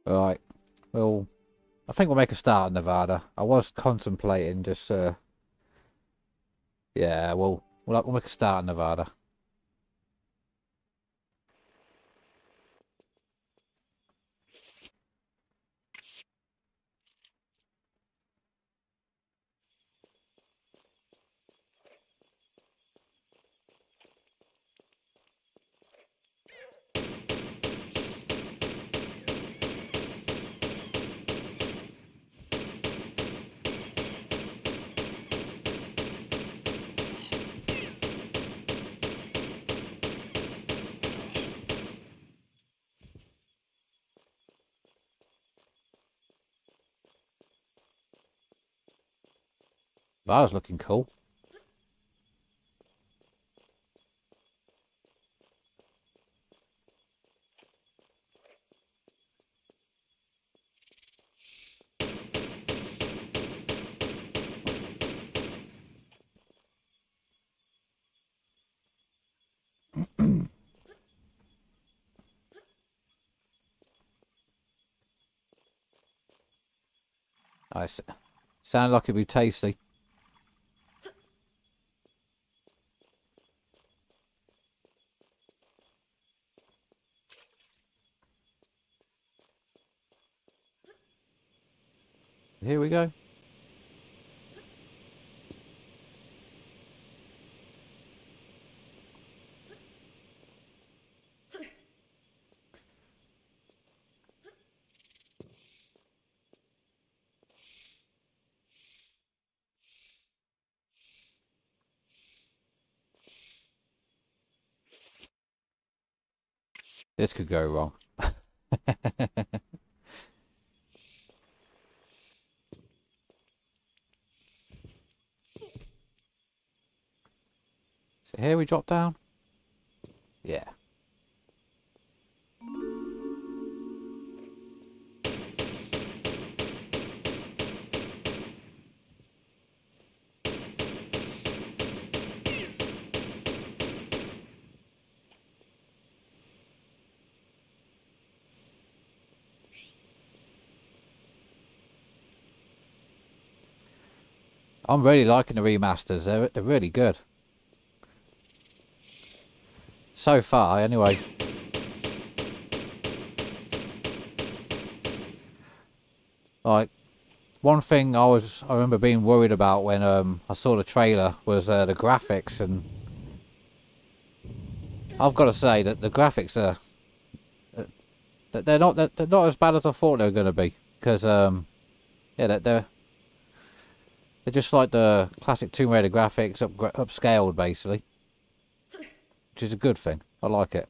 Right. Well, I think we'll make a start in Nevada. I was contemplating just, yeah, we'll make a start in Nevada. Nevada's looking cool. Nice. Sounded like it'd be tasty. Here we go. This could go wrong. So here we drop down. Yeah. I'm really liking the remasters. They're really good. So far, anyway. Like, one thing I remember being worried about when I saw the trailer was the graphics, and I've got to say that the graphics are they're not as bad as I thought they were going to be, because yeah, they're just like the classic Tomb Raider graphics upscaled basically, which is a good thing. I like it.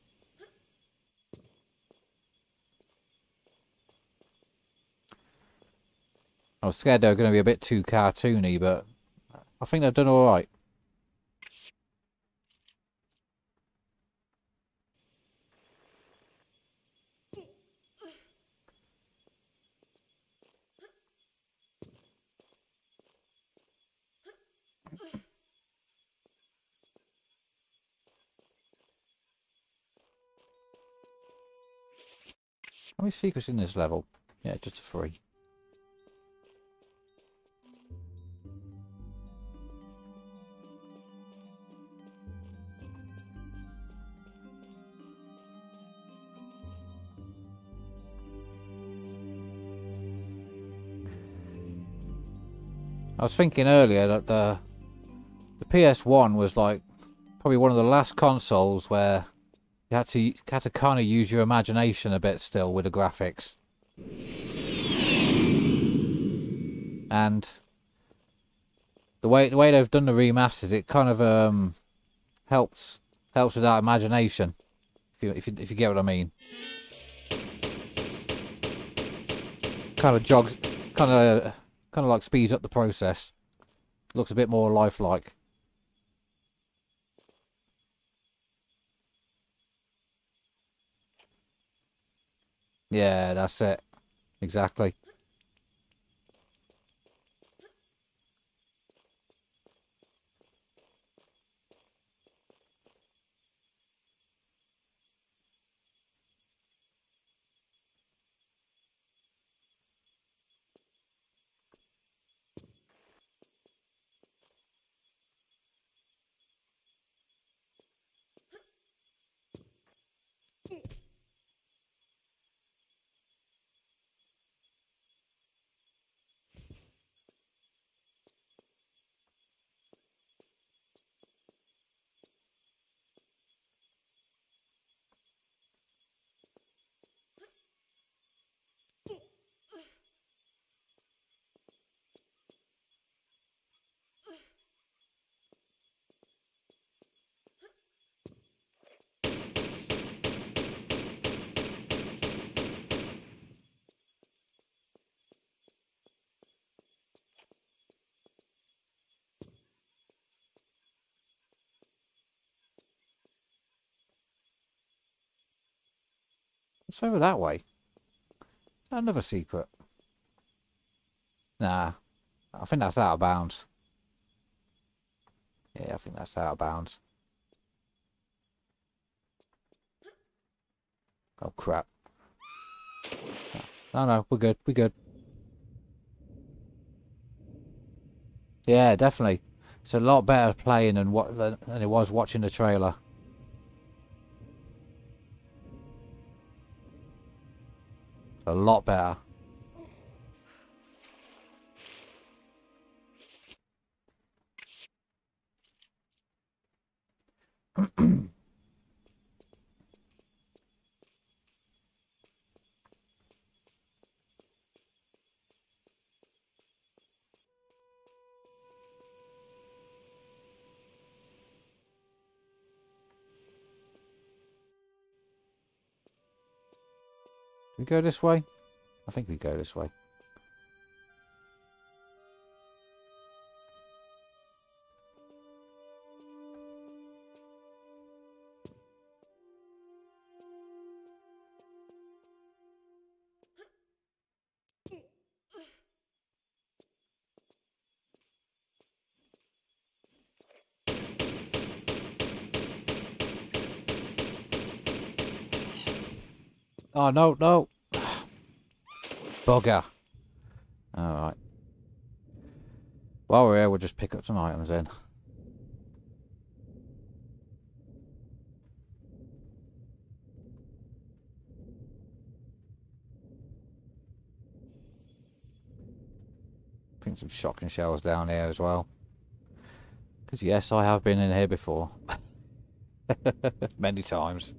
I was scared they were going to be a bit too cartoony, but I think they've done all right. How many secrets in this level? Yeah, just 3. I was thinking earlier that the PS1 was like probably one of the last consoles where you had to kind of use your imagination a bit still with the graphics. And the way they've done the remasters, it kind of helps with that imagination. If you get what I mean. Kind of jogs, kind of like speeds up the process. Looks a bit more lifelike. Yeah, that's it. Exactly. It's over that way. Another secret. Nah. I think that's out of bounds. Yeah, I think that's out of bounds. Oh, crap. No, no, we're good. We're good. Yeah, definitely. It's a lot better playing than it was watching the trailer. A lot better. We go this way? I think we go this way. Oh, no, no. Bugger. Alright. While we're here, we'll just pick up some items then. I think some shotgun shells down here as well. Because yes, I have been in here before. Many times.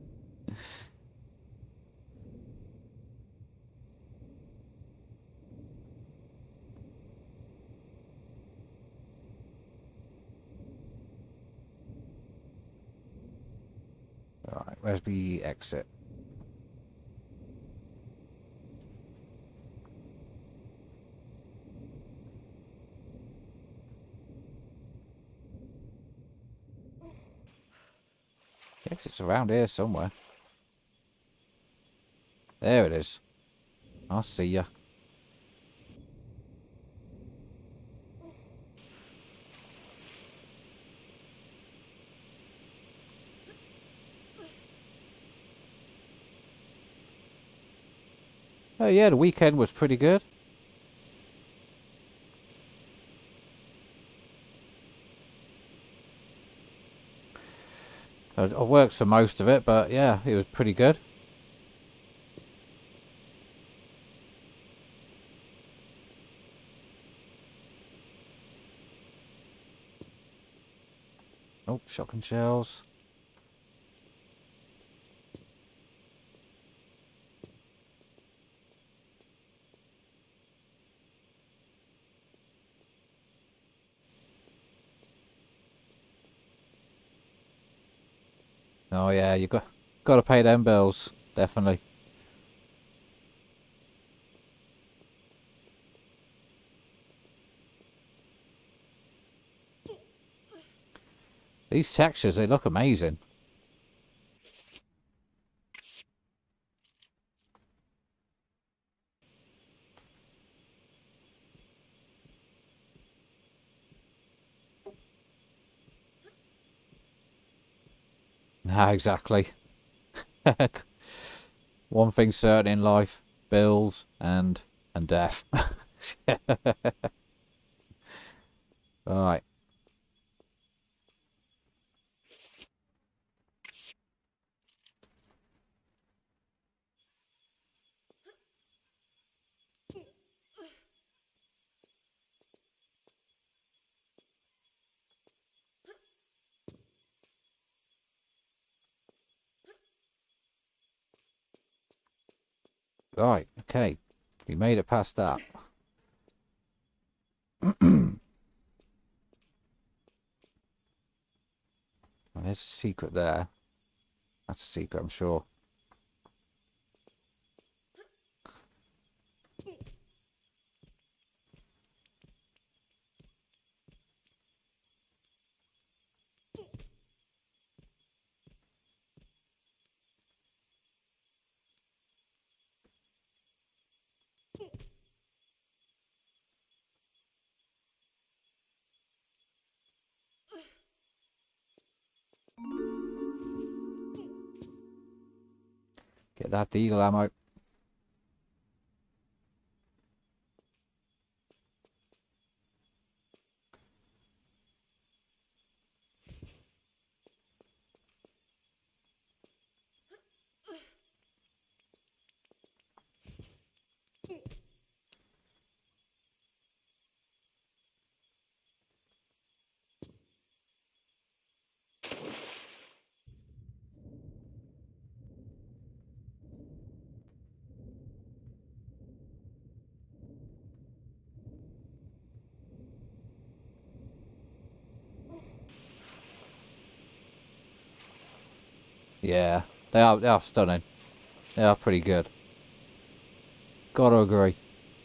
Alright, where's the exit? The exit's around here somewhere. There it is. I'll see ya. Oh yeah, the weekend was pretty good. I worked for most of it, but yeah, it was pretty good. Oh, shotgun shells. Oh yeah, you got to pay them bills, definitely. These textures, they look amazing. Ah, exactly. One thing certain in life: bills and death. Right. Right, okay. We made it past that. Well, there's a secret there. That's a secret, I'm sure. Get that deagle ammo. Yeah, they are stunning. They are pretty good. Gotta agree.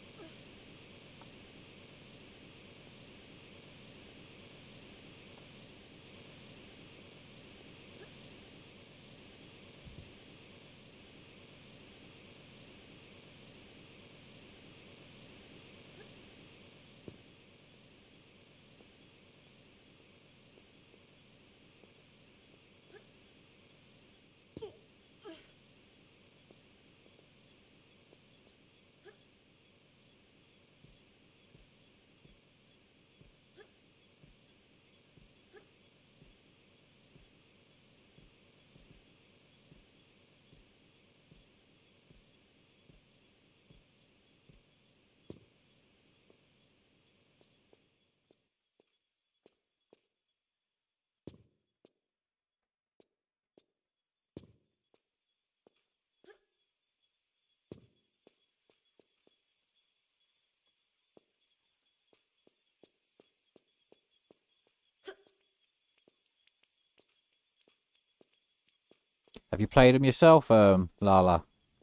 Have you played them yourself, Lala?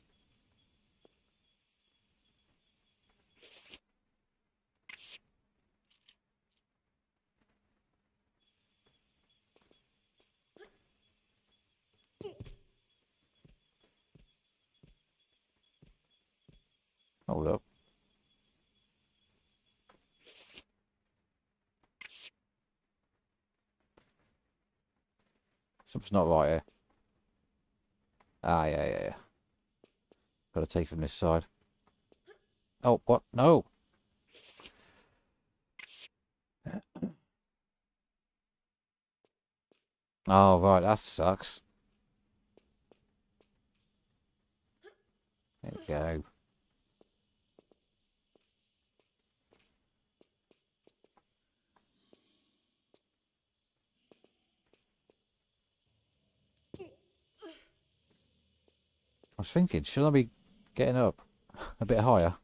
Hold up. Something's not right here. Ah, yeah. Gotta take from this side. Oh, what? No! Oh, right, that sucks. There we go. I was thinking, should I be getting up a bit higher?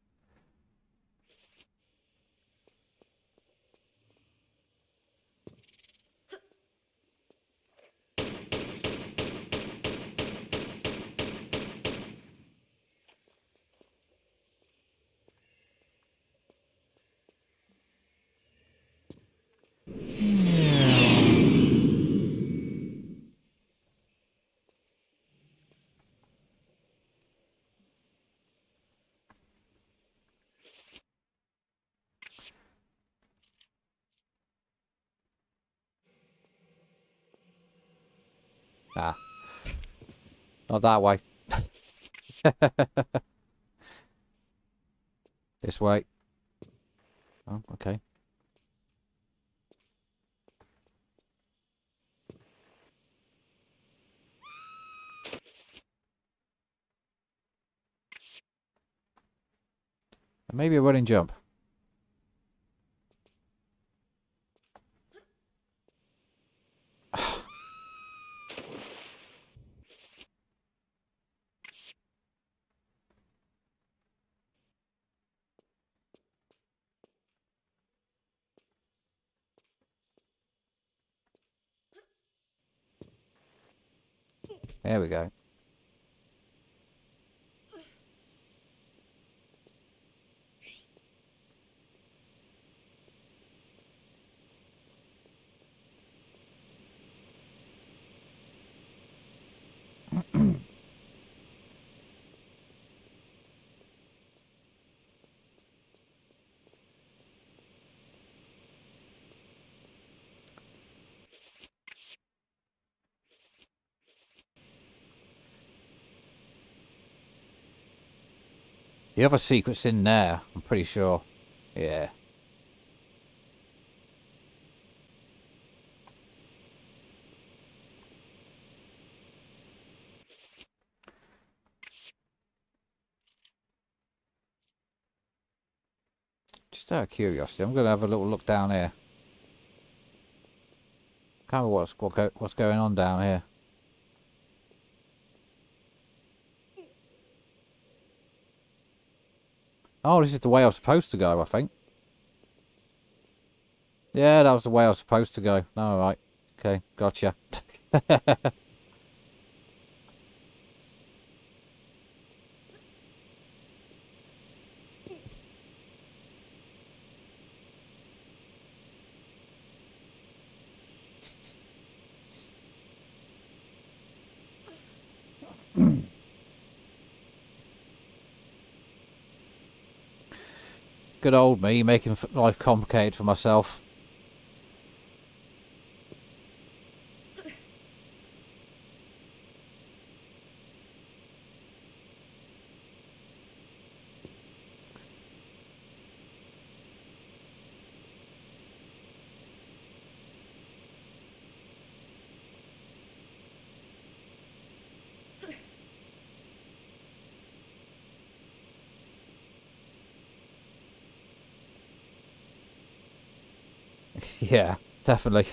Nah, not that way. This way. Oh, okay. Maybe a running jump. There we go. The other secret's in there, I'm pretty sure. Yeah. Just out of curiosity, I'm going to have a little look down here. Can't remember what's going on down here. Oh, this is the way I was supposed to go, I think. Yeah, that was the way I was supposed to go. All right. Okay, gotcha. Good old me, making life complicated for myself. Yeah, definitely.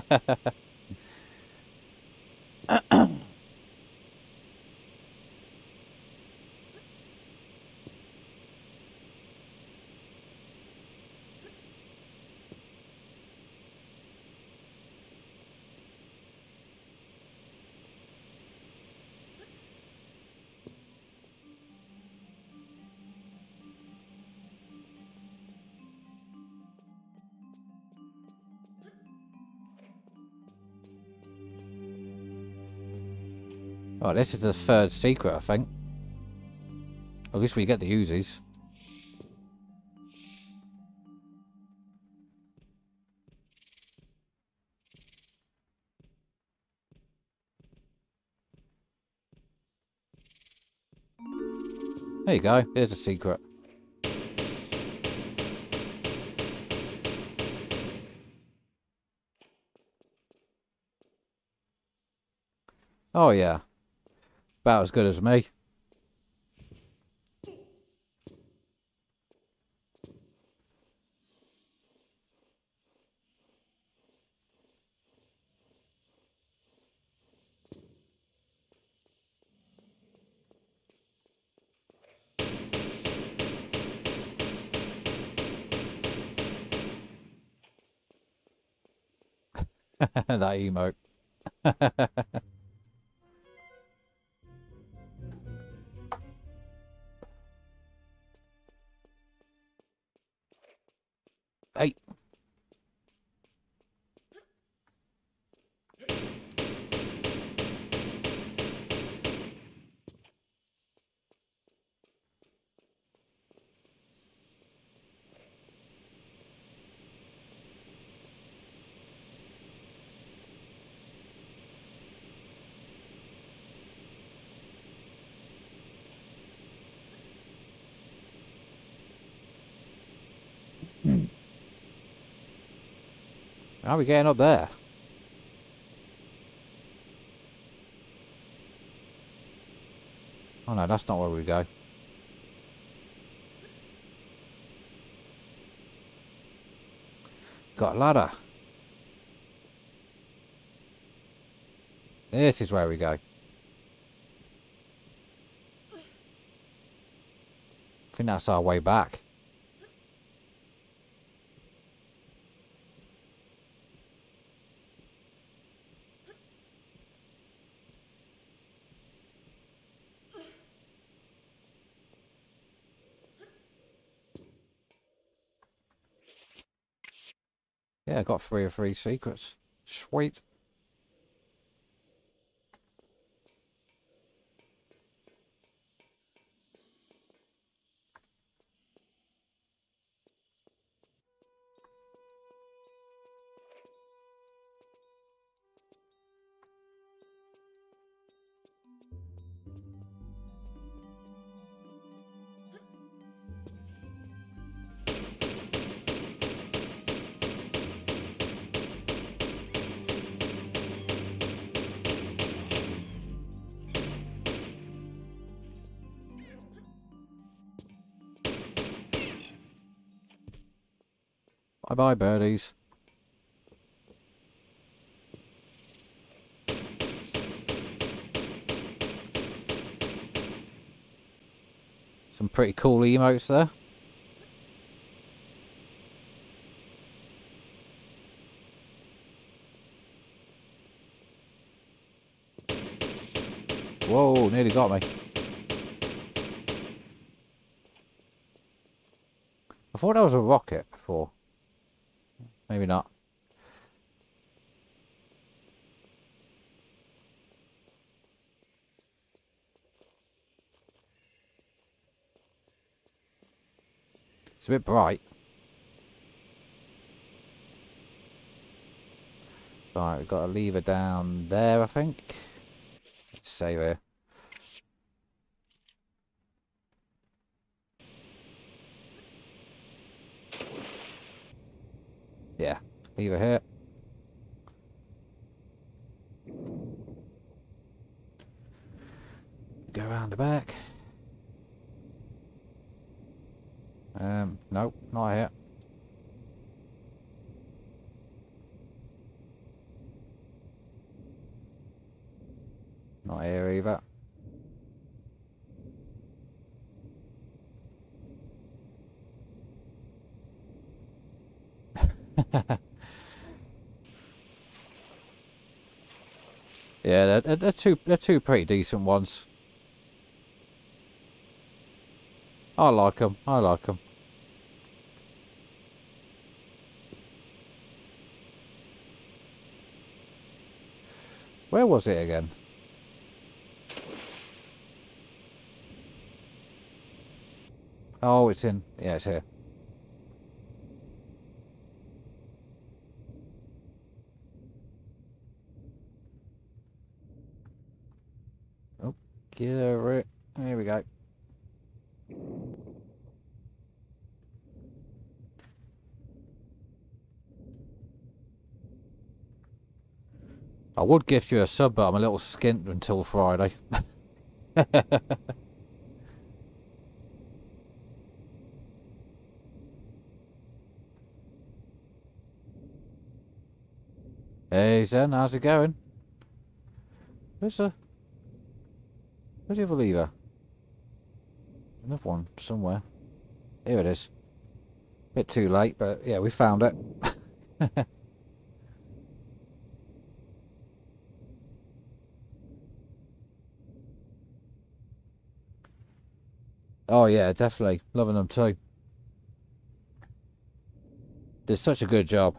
Oh, this is the third secret, I think. At least we get the Uzis. There you go. There's a secret. Oh, yeah. About as good as me. That emote. Hey. How are we getting up there? Oh no, that's not where we go. Got a ladder. This is where we go. I think that's our way back. Yeah, I got 3 of 3 secrets. Sweet. Bye bye, birdies. Some pretty cool emotes there. Whoa, nearly got me. I thought that was a rocket before. Maybe not. It's a bit bright. Right, we've got a lever down there, I think. Let's save here. Yeah, lever here. Go around the back. Nope, not here. Not here either. Yeah, they're two pretty decent ones. I like them. I like them. Where was it again? Oh, it's in. Yeah, it's here. Oh, get over it. There we go. I would gift you a sub, but I'm a little skint until Friday. Hey, Zen, how's it going? Where's the other lever? Another one somewhere. Here it is. Bit too late, but yeah, we found it. Oh yeah, definitely. Loving them too. Did such a good job.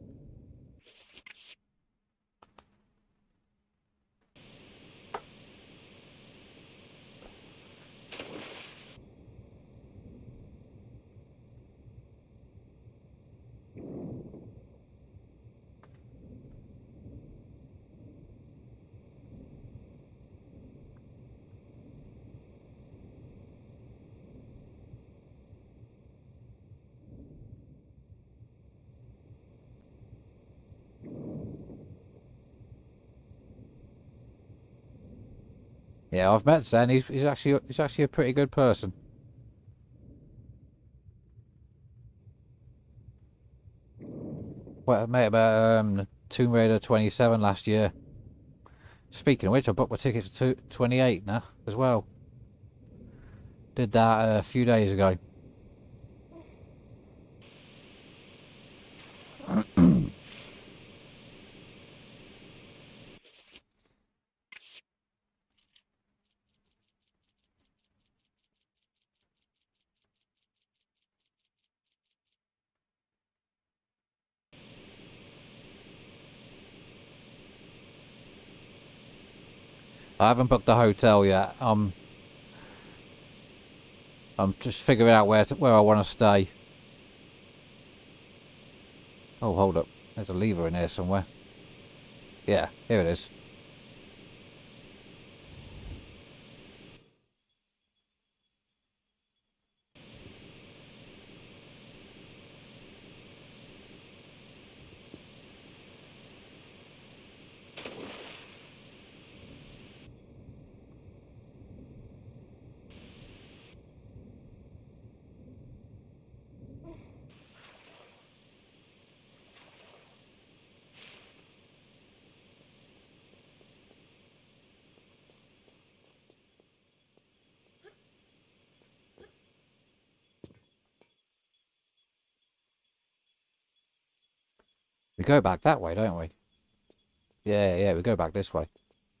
Yeah, I've met Zen. He's actually a pretty good person. Well, I met about Tomb Raider 27 last year. Speaking of which, I booked my tickets to 28 now as well. Did that a few days ago. I haven't booked the hotel yet. I'm just figuring out where I want to stay. Oh, hold up. There's a lever in here somewhere. Yeah, here it is. We go back that way, don't we? Yeah, we go back this way.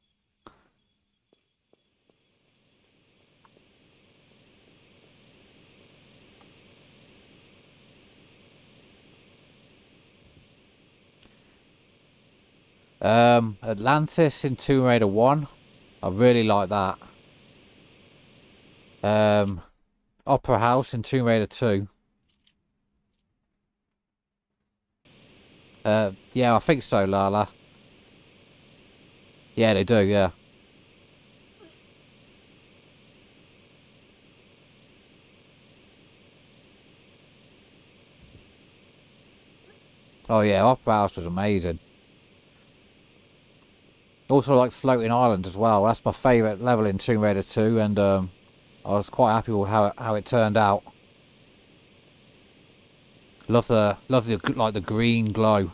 Atlantis in Tomb Raider 1. I really like that. Opera House in Tomb Raider 2. Yeah, I think so, Lala. Yeah, they do, yeah. Oh yeah, Opera House was amazing. Also like Floating Island as well. That's my favourite level in Tomb Raider 2, and I was quite happy with how it turned out. Love the like the green glow.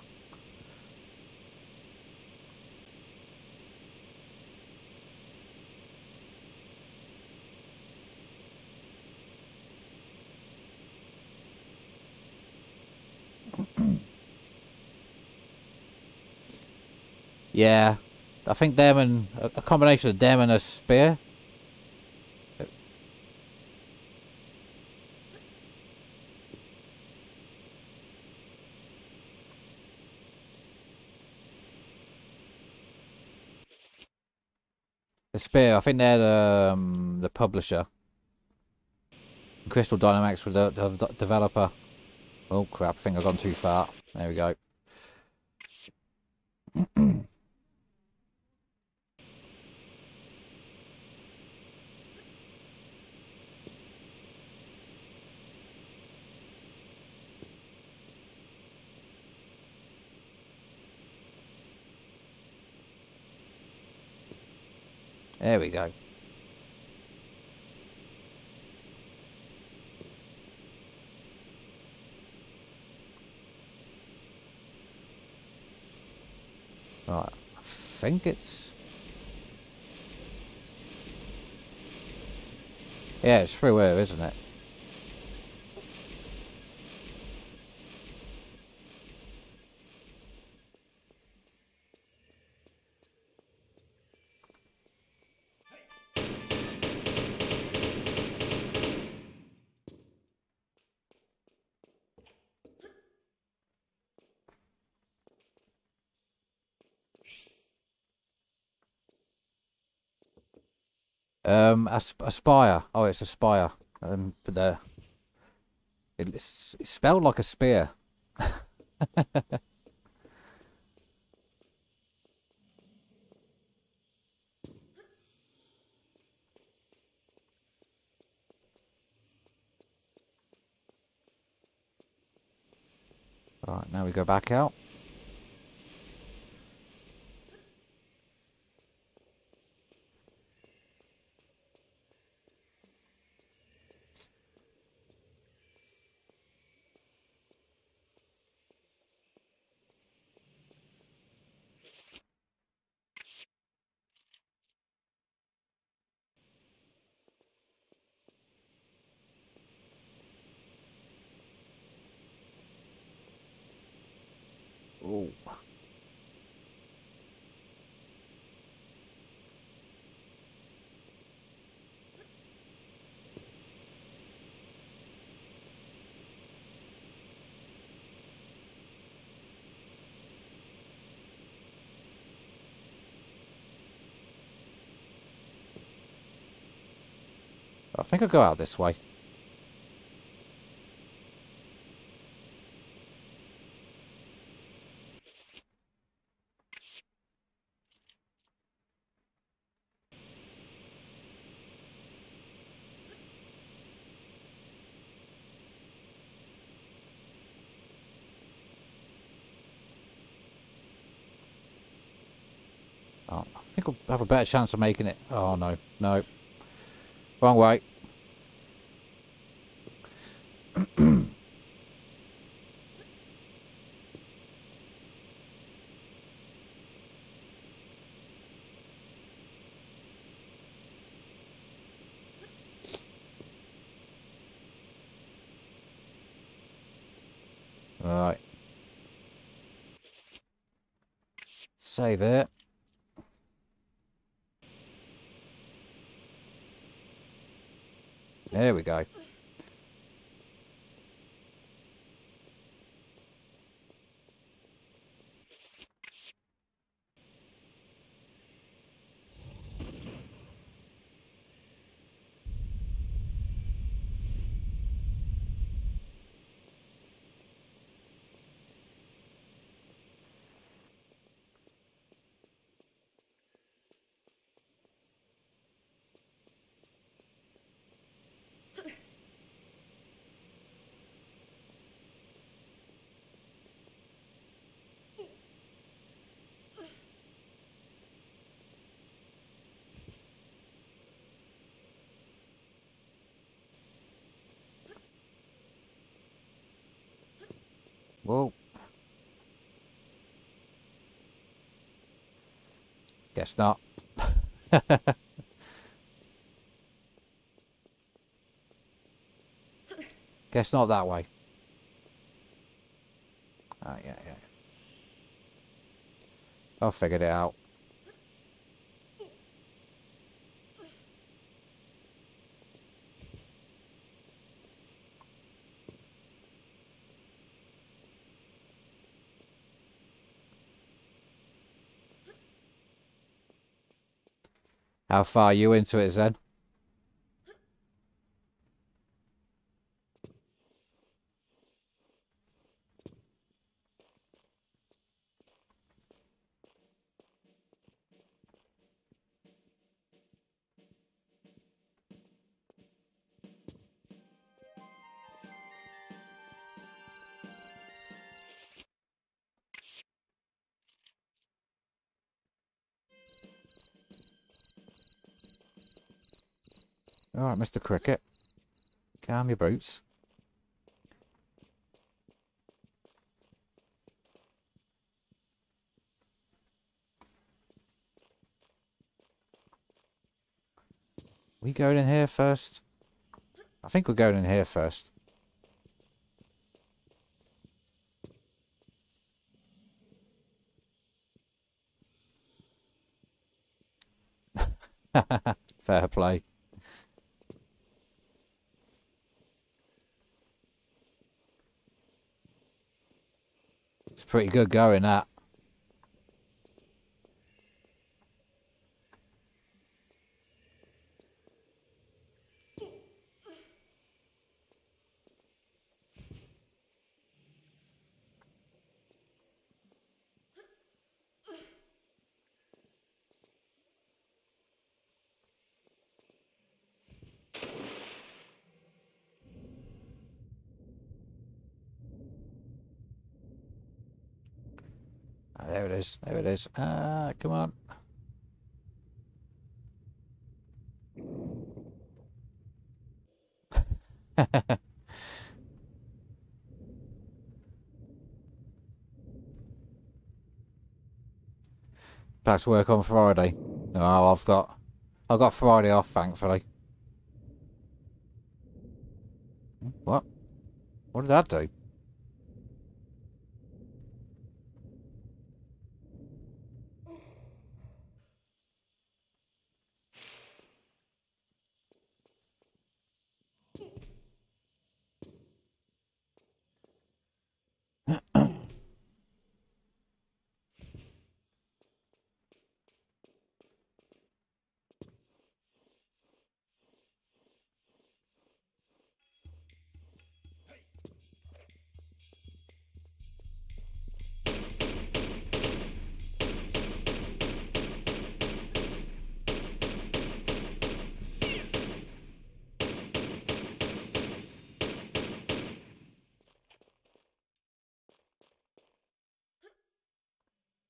Yeah, I think them and a combination of them and a spear. The spear. I think they're the publisher. Crystal Dynamics with the developer. Oh crap! I think I've gone too far. There we go. There we go. Right. I think it's... Yeah, it's through here, isn't it? A spire. Oh, it's a spire. But it's spelled like a spear. Right, now we go back out. I think I'll go out this way. Oh, I think I'll have a better chance of making it. Oh, no. No. Wrong way. Right. Save it. There we go. Whoa. Guess not. Guess not that way. Oh, yeah. I figured it out. How far are you into it, Zen? Alright, Mr. Cricket. Calm your boots. We going in here first? I think we're going in here first. Fair play. It's pretty good going, that. Ah, there it is. There it is. Ah, come on. Back to work on Friday. Oh, I've got Friday off, thankfully. What? What did that do?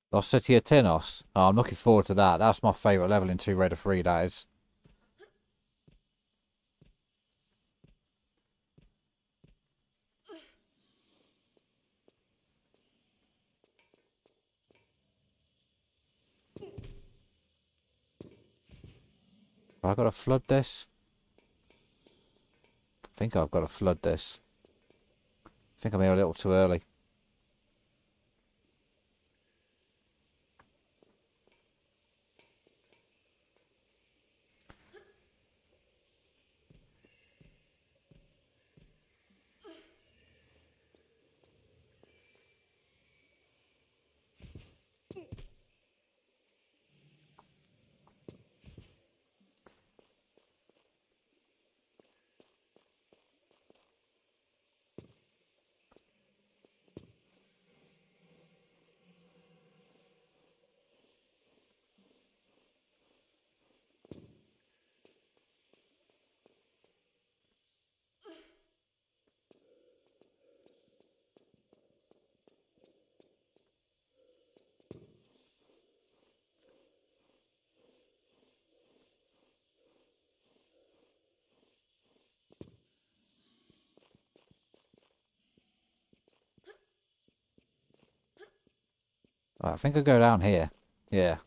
Lost City of Tinos. Oh, I'm looking forward to that. That's my favourite level in Tomb Raider 3, that is. Have I got to flood this? I think I've got to flood this. I think I'm here a little too early. Right, I think I'll go down here. Yeah.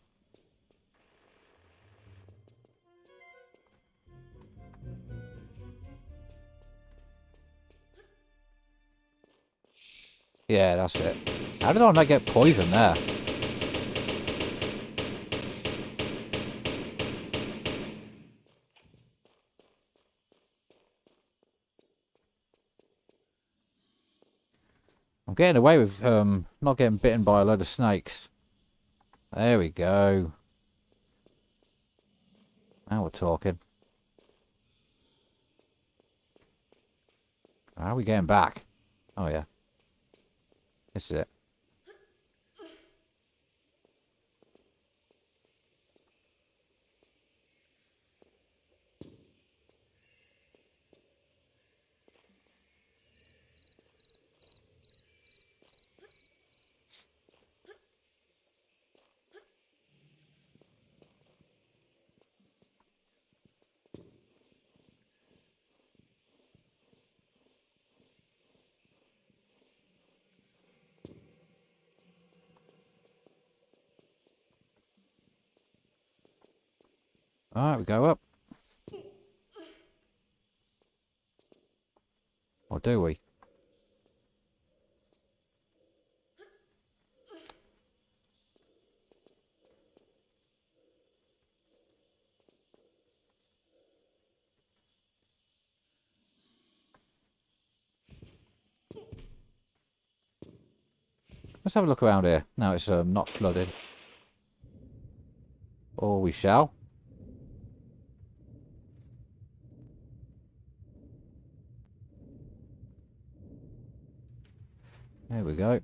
Yeah, that's it. How did I not get poisoned there? I'm getting away with not getting bitten by a load of snakes. There we go. Now we're talking. How are we getting back? Oh yeah. This is it. Alright, we go up. Or do we? Let's have a look around here. Now it's not flooded. Or we shall. There we go.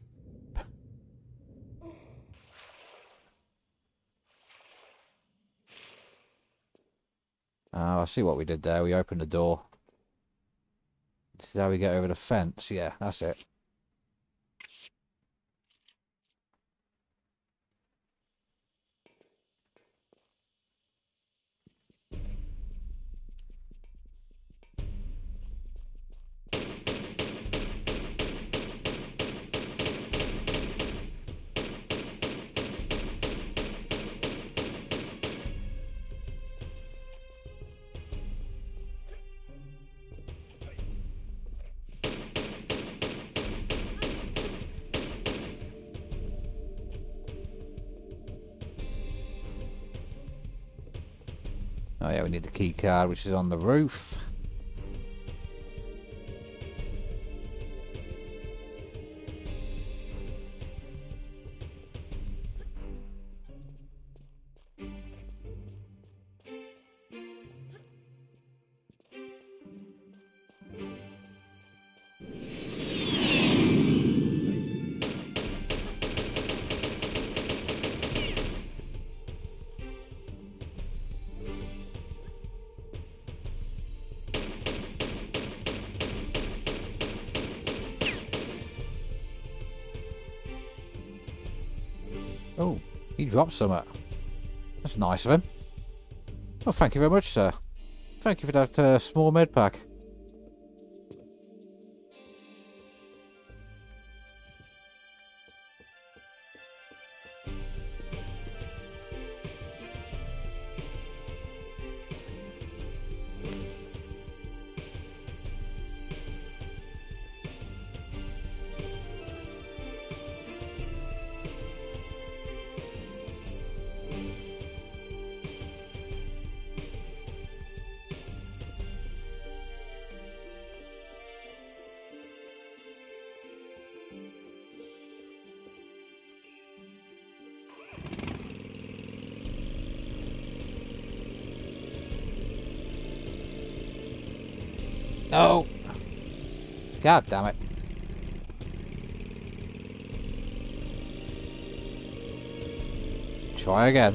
Oh, I see what we did there. We opened the door. This is how we get over the fence. Yeah, that's it. Oh yeah, we need the key card, which is on the roof. He dropped some. That's nice of him. Well, thank you very much, sir. Thank you for that small med pack. No! God damn it. Try again.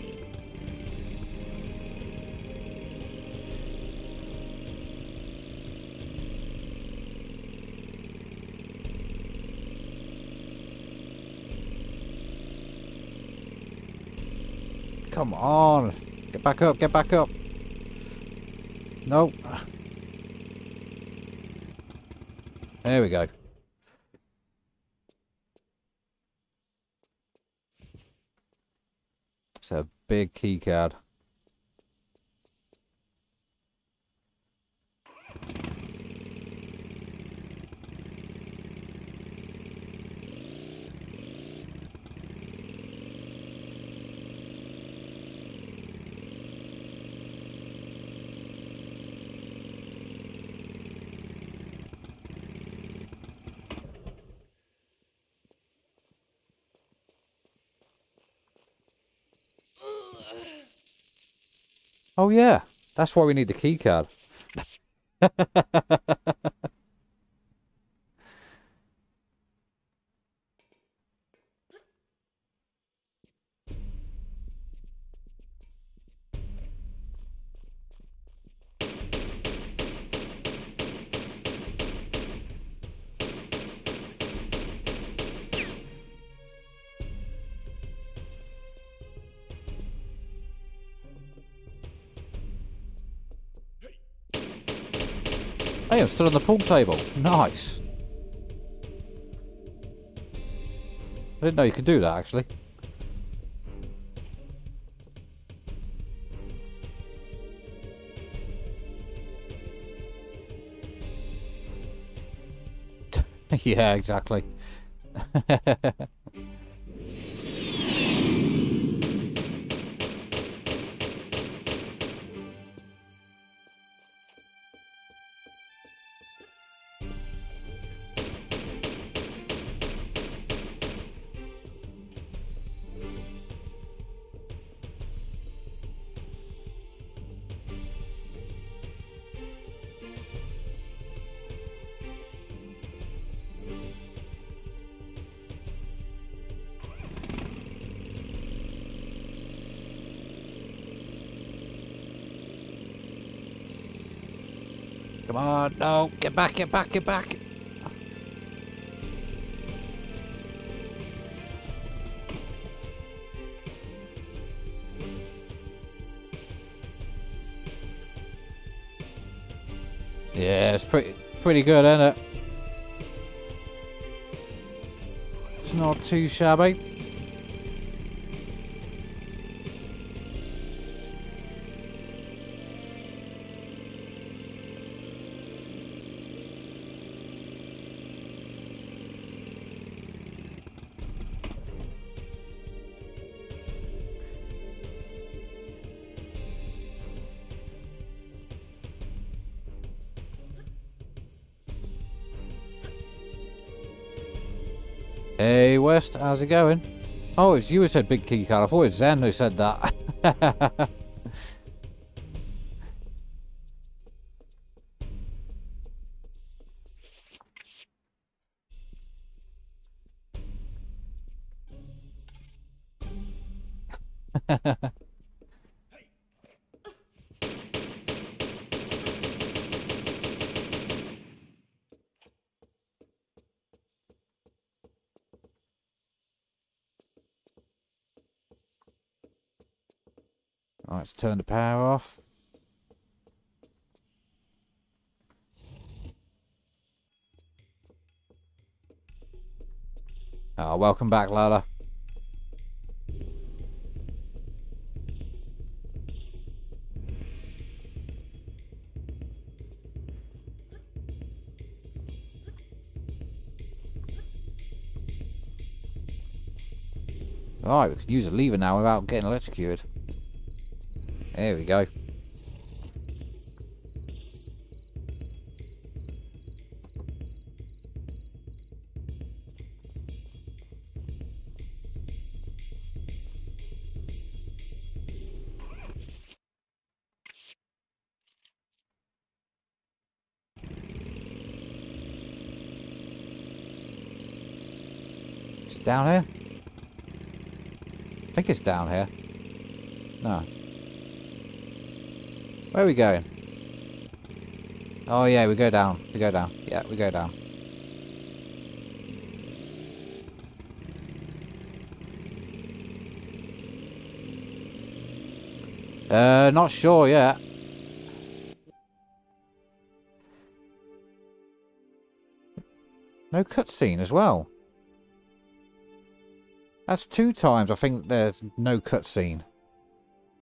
Come on. Get back up, get back up. No. There we go. It's a big key card. Oh yeah, that's why we need the key card. Hey, I'm still on the pool table. Nice. I didn't know you could do that, actually. Yeah, exactly. Come on, no, get back, get back, get back. Yeah, it's pretty good, isn't it? It's not too shabby. Hey West, how's it going? Oh, it's you who said big key card. I thought it was Zen who said that. Right, let's turn the power off. Oh, welcome back, Lola. Alright, we can use a lever now without getting electrocuted. There we go. Is it down here? I think it's down here. No. Where are we going? Oh yeah, we go down. We go down. Yeah, we go down. Not sure yet. No cutscene as well. That's 2 times I think there's no cutscene.